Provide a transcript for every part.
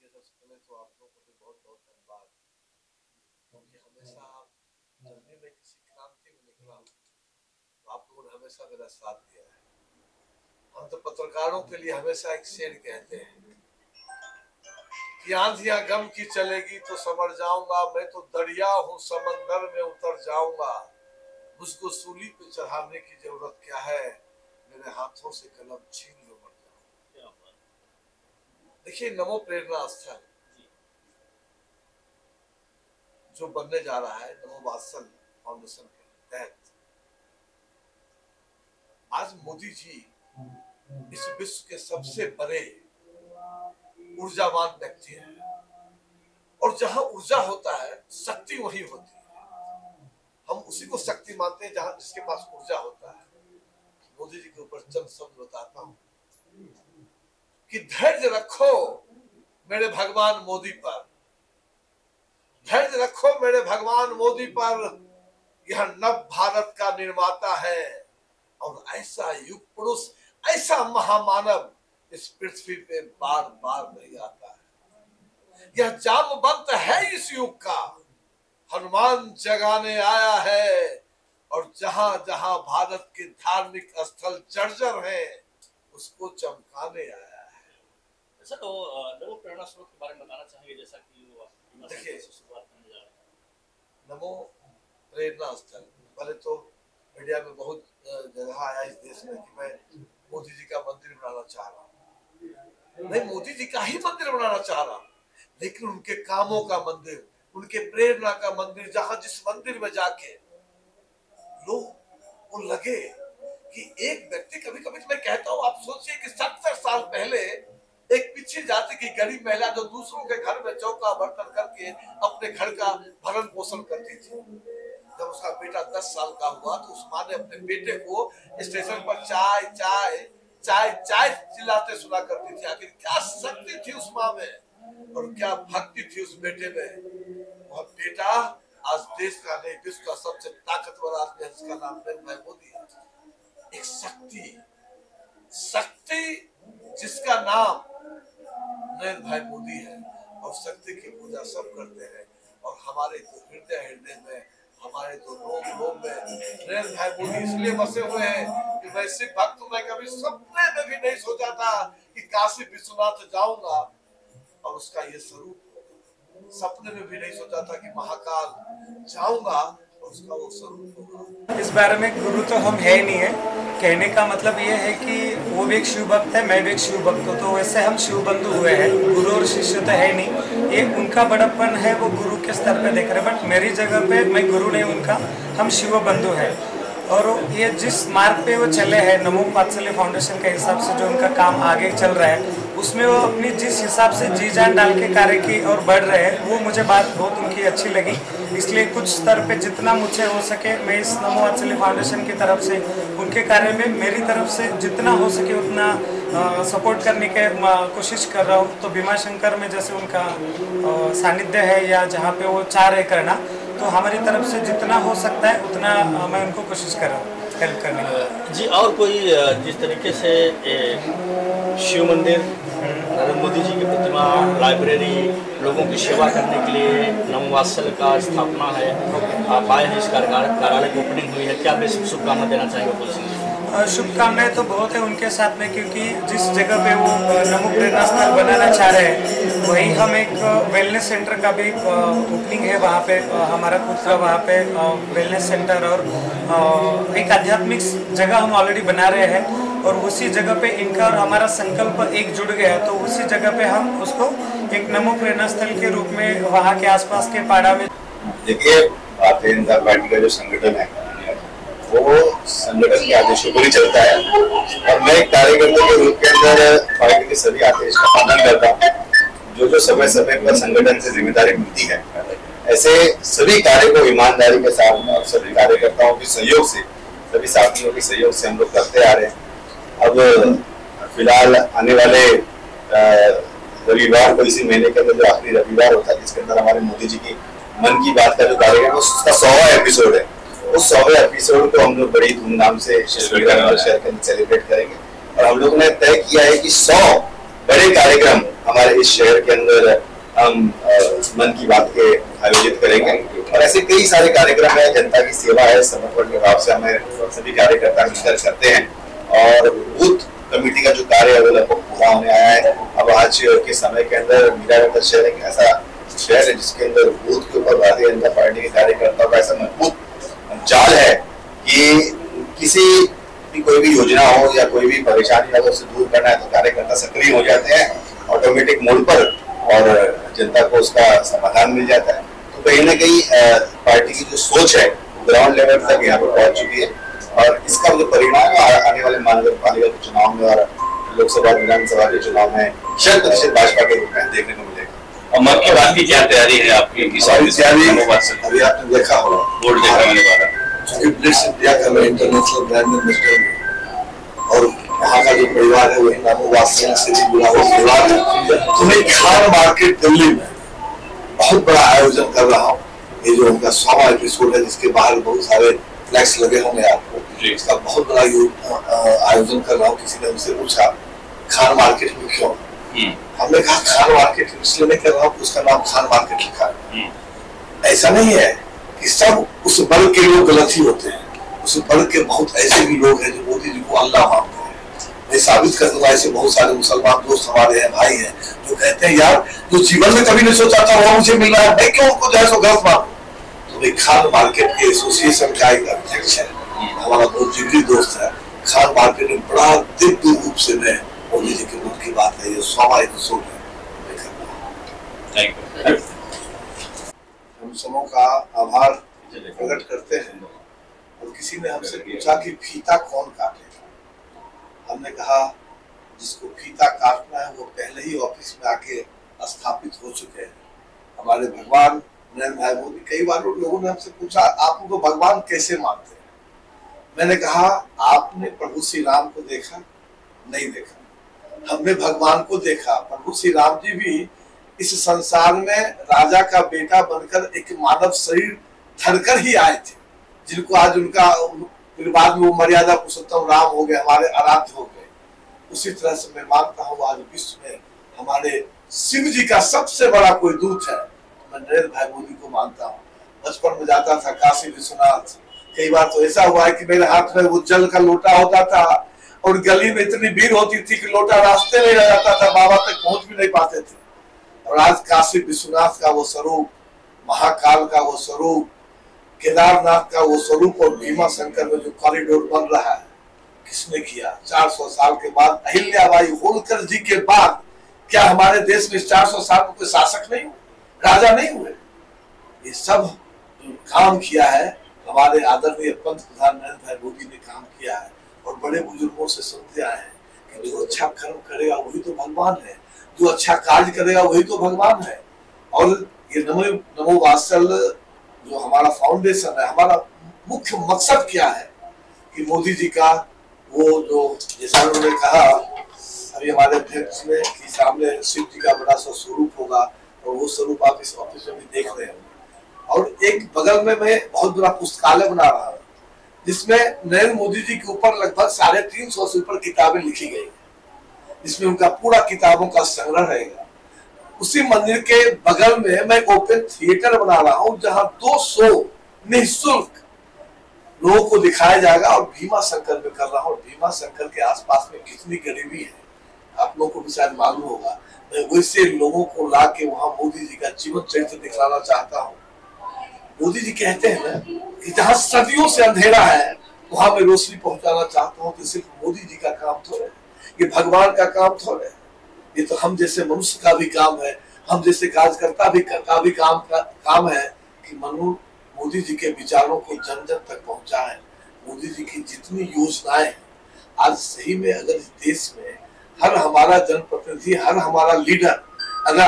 सबसे पहले तो आप लोगों को भी बहुत बहुत धन्यवाद, क्योंकि हमेशा जब भी मैं किसी क्रांति में निकला हूँ तो आप लोगों ने हमेशा मेरा साथ दिया है। हम तो पत्रकारों के लिए हमेशा एक शेर कहते हैं कि आंधियां गम की चलेगी तो समझ जाऊंगा, मैं तो दरिया हूँ समंदर में उतर जाऊंगा, मुझको सूली पे चढ़ाने की जरूरत क्या है, मेरे हाथों से कलम छीन लो मर जाऊं। देखिए, नमो प्रेरणा स्थल जो बनने जा रहा है नमो वात्सल फाउंडेशन के तहत, आज मोदी जी इस विश्व के सबसे बड़े ऊर्जावान व्यक्ति है, और जहां ऊर्जा होता है शक्ति वही होती है। हम उसी को शक्ति मानते हैं जहां जिसके पास ऊर्जा होता है। मोदी जी के ऊपर चंद शब्द बताता हूं कि धैर्य रखो मेरे भगवान मोदी पर, धैर्य रखो मेरे भगवान मोदी पर, यह नव भारत का निर्माता है, और ऐसा युग पुरुष, ऐसा महामानव इस पृथ्वी पे बार बार नहीं आता है। यह जामवंत है इस युग का, हनुमान जगाने आया है, और जहां जहां भारत के धार्मिक स्थल जर्जर हैं उसको चमकाने आया है। सर, तो नमो प्रेरणा स्रोत के बारे में बताना चाहेंगे, जैसा कि देखिए, शुरुआत करने जा रहे हैं। नमो प्रेरणा स्थल पहले तो मीडिया में बहुत जगह आया इस देश में कि मैं मोदी जी का मंदिर बनाना चाह रहा हूँ। नहीं, मोदी जी का ही मंदिर बनाना चाह रहा हूँ, लेकिन उनके कामों का मंदिर, उनके प्रेरणा का मंदिर, जहां जिस मंदिर में जाके लोग को लगे कि एक व्यक्ति, कभी कभी मैं कहता हूँ, आप सोचिए कि 70 साल पहले एक पिछड़ी जाति की गरीब महिला जो दूसरों के घर में चौका बर्तन करके अपने घर का भरण पोषण करती थी, जब उसका बेटा 10 साल का हुआ तो उस माँ ने अपने बेटे को स्टेशन पर चाय चाय चाय चाय चिल्लाते सुना करती थी। आखिर क्या शक्ति थी उस माँ में और क्या भक्ति थी उस बेटे में। वह बेटा आज देश का नहीं, विश्व का सबसे ताकतवर आदमी है, जिसका नाम नरेंद्र भाई मोदी है। एक शक्ति जिसका नाम नरेंद्र भाई मोदी है, और शक्ति की पूजा सब करते हैं। और हमारे तो हृदय में, हमारे तो रोम में नरेंद्र भाई मोदी इसलिए बसे हुए हैं कि मैं सिख भक्त हूं। मैं कभी सपने में भी नहीं सोचा था कि काशी विश्वनाथ जाऊंगा और उसका ये स्वरूप, सपने में भी नहीं सोचा था कि महाकाल जाऊंगा और उसका वो स्वरूप होगा। इस बारे में गुरु तो हम है नहीं है, कहने का मतलब ये है कि वो भी एक शिव भक्त है, मैं भी एक शिव भक्त हूँ, तो वैसे हम शिव बंधु हुए हैं। गुरु और शिष्य तो है नहीं, ये उनका बड़प्पन है, वो गुरु के स्तर पे देख रहे हैं, बट मेरी जगह पे मैं गुरु नहीं उनका, हम शिव बंधु हैं। और ये जिस मार्ग पे वो चले हैं, नमो वात्सल्य फाउंडेशन के हिसाब से जो उनका काम आगे चल रहा है, उसमें वो अपनी जिस हिसाब से जी जान डाल के कार्य की और बढ़ रहे हैं, वो मुझे बात बहुत उनकी अच्छी लगी। इसलिए कुछ स्तर पे जितना मुझसे हो सके मैं इस नमो वात्सल्य फाउंडेशन की तरफ से उनके कार्य में मेरी तरफ से जितना हो सके उतना सपोर्ट करने की कोशिश कर रहा हूँ। तो भीमा शंकर में जैसे उनका सानिध्य है या जहाँ पे वो चाह रहे करना, तो हमारी तरफ से जितना हो सकता है उतना मैं उनको कोशिश कर रहा हूँ हेल्प करने की। जी, और कोई जिस तरीके से शिव मंदिर, नरेंद्र मोदी जी की प्रतिमा, लाइब्रेरी, लोगों की सेवा करने के लिए नमो वात्सल्य का स्थापना है, आप आए हैं, इस कार्यालय की ओपनिंग हुई है, क्या बेसिक शुभकामना देना चाहेंगे बोल सकते? शुभकामनाएं तो बहुत है उनके साथ में, क्योंकि जिस जगह पे वो नमो प्रेरणा स्थल बनाना चाह रहे हैं, वहीं हम एक वेलनेस सेंटर का भी ओपनिंग है वहाँ पे, हमारा खुद का वहाँ पे वेलनेस सेंटर और एक आध्यात्मिक जगह हम ऑलरेडी बना रहे हैं, और उसी जगह पे इनका और हमारा संकल्प एक जुड़ गया, तो उसी जगह पे हम उसको एक नमो प्रेरणा स्थल के रूप में वहाँ के आसपास के पाड़ा में। देखिए, भारतीय जनता पार्टी का जो संगठन है वो संगठन के आदेशों पर ही चलता है, और मैं एक कार्यकर्ता के रूप के अंदर पार्टी के सभी आदेश का पालन करता हूँ। जो समय समय पर संगठन से जिम्मेदारी मिलती है, ऐसे सभी कार्य को ईमानदारी के साथ और सभी कार्यकर्ताओं के सहयोग से, सभी साथियों के सहयोग से हम लोग करते आ रहे हैं। अब फिलहाल आने वाले रविवार को, इसी महीने के अंदर जो आखिरी रविवार होता है, जिसके अंदर हमारे मोदी जी की मन की बात का जो कार्यक्रम है उसका 100वां एपिसोड है, उस 100वें एपिसोड को हम लोग बड़ी धूमधाम से शहर के अंदर सेलिब्रेट करेंगे। और हम लोग ने तय किया है कि 100 बड़े कार्यक्रम हमारे बार इस शहर के अंदर हम मन की बात के आयोजित करेंगे और ऐसे कई सारे कार्यक्रम है। जनता की सेवा है, समर्पण के भाव से हमें सभी कार्यकर्ता मिलकर करते हैं और बूथ कमेटी का जो कार्य है वो लगभग पूरा होने आया है। अब आज के समय के अंदर मीरानगर शहर एक ऐसा शहर है जिसके अंदर बूथ के ऊपर भारतीय जनता पार्टी के कार्यकर्ताओं का ऐसा मजबूत जाल है कि किसी भी कोई भी योजना हो या कोई भी परेशानी अगर उसे दूर करना है तो कार्यकर्ता सक्रिय हो जाते हैं ऑटोमेटिक मोड पर और जनता को उसका समाधान मिल जाता है। तो कहीं ना कहीं पार्टी की जो सोच है ग्राउंड लेवल तक यहाँ पर पहुंच चुकी है और इसका जो परिणाम आने वाले महानगर पालिका के चुनाव में और लोकसभा विधानसभा के चुनाव में 100% भाजपा के रूप में देखने को मिलेगा। और मन की बात की क्या तैयारी है आपकी? अभी आपने देखा होगा बोर्ड देखा मैंने बात ब्लिट्स इंडिया का मैं इंटरनेशनल ब्रांड एम्बेसडर हूँ और वहाँ का जो परिवार है वो नमोवासल से भी जुड़ा हुआ परिवार है। तो मैं खान मार्केट दिल्ली में बहुत बड़ा आयोजन कर रहा हूँ। ये जो उनका 100वां एपिसोड है जिसके बाहर बहुत सारे फ्लैक्स लगे होंगे आपको, इसका बहुत बड़ा आयोजन कर रहा हूँ। किसी ने हमसे पूछा खान मार्केट में क्यों, हमने कहा खान मार्केट इसलिए नहीं कर रहा हूँ उसका नाम खान मार्केट लिखा है। ऐसा नहीं है कि सब उस वर्ग के लोग गलत ही होते हैं, उस वर्ग के बहुत ऐसे भी लोग हैं जो मोदी जी को अल्लाह मानते हैं। मैं साबित कर दूंगा, ऐसे बहुत सारे मुसलमान दोस्त हमारे हैं, भाई हैं, जो कहते हैं यार जो जीवन में कभी नहीं सोचा था वो मुझे मिल रहा है, मैं क्यों उनको जो है सो गलत मानूं। तो भाई खान मार्केट के एसोसिएशन का एक अध्यक्ष है, हमारा बहुत जिगरी दोस्त है। खान मार्केट में बड़ा दिव्य रूप से मैं मोदी जी के मन की बात है, ये 100वां एपिसोड है। हम सबों का आभार प्रकट करते हैं। और किसी ने हमसे पूछा कि फीता कौन काटेगा, हमने कहा जिसको फीता काटना है वो पहले ही ऑफिस में आके स्थापित हो चुके हैं। हमारे भगवान नरेंद्र भाई मोदी, कई बार लोगों ने हमसे पूछा आप उनको भगवान कैसे मानते हैं। मैंने कहा आपने प्रभु श्री राम को देखा? नहीं देखा। हमने भगवान को देखा। प्रभु श्री राम जी भी इस संसार में राजा का बेटा बनकर एक मानव शरीर धरकर ही आए थे, जिनको आज उनका फिर बाद में वो मर्यादा पुरुषोत्तम राम हो गए, हमारे आराध्य हो गए। उसी तरह से मैं मानता हूँ आज विश्व में हमारे शिव जी का सबसे बड़ा कोई दूत है, मैं नरेंद्र भाई मोदी को मानता हूँ। बचपन में जाता था काशी विश्वनाथ, कई बार तो ऐसा हुआ है कि मेरे हाथ में वो जल का लोटा होता था और गली में इतनी भीड़ होती थी कि लोटा रास्ते में रह जाता था, बाबा तक पहुंच भी नहीं पाते थे। और आज काशी विश्वनाथ का वो स्वरूप, महाकाल का वो स्वरूप, केदारनाथ का वो स्वरूप और भीमा शंकर में जो कॉरिडोर बन रहा है, किसने किया? 400 साल के बाद अहिल्याबाई होलकर जी के बाद क्या हमारे देश में 400 साल में कोई शासक नहीं हुए, राजा नहीं हुए? ये सब जो काम किया है हमारे आदरणीय पंत प्रधान नरेंद्र भाई मोदी ने काम किया है। और बड़े बुजुर्गों से सुनते आए हैं कि जो अच्छा कर्म करेगा वही तो भगवान है, जो अच्छा कार्य करेगा वही तो भगवान है। और ये नमो वात्सल जो हमारा फाउंडेशन है, हमारा मुख्य मकसद क्या है कि मोदी जी का वो जो जैसा उन्होंने कहा अभी हमारे अध्यक्ष ने कि सामने शिव जी का बड़ा सा स्वरूप होगा और वो स्वरूप आप इस ऑफिस में भी देख रहे हैं। और एक बगल में मैं बहुत बड़ा पुस्तकालय बना रहा हूँ जिसमें नरेंद्र मोदी जी के ऊपर लगभग 350 से ऊपर किताबें लिखी गई है, जिसमें उनका पूरा किताबों का संग्रह रहेगा। उसी मंदिर के बगल में मैं ओपन थिएटर बना रहा हूँ जहाँ 200 निःशुल्क लोगों को दिखाया जाएगा और भीमा शंकर में कर रहा हूँ। भीमा शंकर के आसपास में कितनी गरीबी है आप लोगों को भी शायद मालूम होगा। मैं वैसे लोगों को ला के वहाँ मोदी जी का जीवन चरित्र दिखलाना चाहता हूँ। मोदी जी कहते हैं ना कि जहाँ सदियों से अंधेरा है वहां मैं रोशनी पहुंचाना चाहता हूँ। तो सिर्फ मोदी जी का काम थोड़े, ये भगवान का काम थोड़े, ये तो हम जैसे मनुष्य का भी काम है, हम जैसे कार्यकर्ता का भी काम है कि मोदी जी के विचारों को जन जन तक पहुंचाएं। मोदी जी की जितनी योजनाएं हैं आज सही में अगर इस देश में हर हमारा जनप्रतिनिधि, हर हमारा लीडर अगर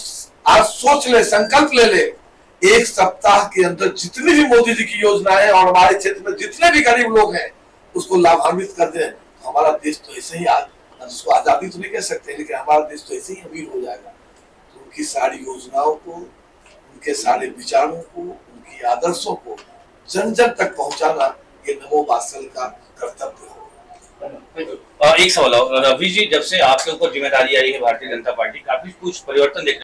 आज सोच ले, संकल्प ले ले, एक सप्ताह के अंदर जितनी भी मोदी जी की योजनाएं और हमारे क्षेत्र में जितने भी गरीब लोग हैं उसको लाभान्वित कर दें तो हमारा देश तो ऐसे ही जिसको आजादी तो नहीं कह सकते लेकिन हमारा देश तो ऐसे ही अमीर हो जाएगा। तो उनकी सारी योजनाओं को, उनके सारे विचारों को, उनकी आदर्शों को जन जन तक पहुंचाना ये नमो वात्सल का कर्तव्य होगा। एक सवाल और रवि जी, जब से आपके ऊपर जिम्मेदारी आई है भारतीय जनता पार्टी, काफी कुछ परिवर्तन देखने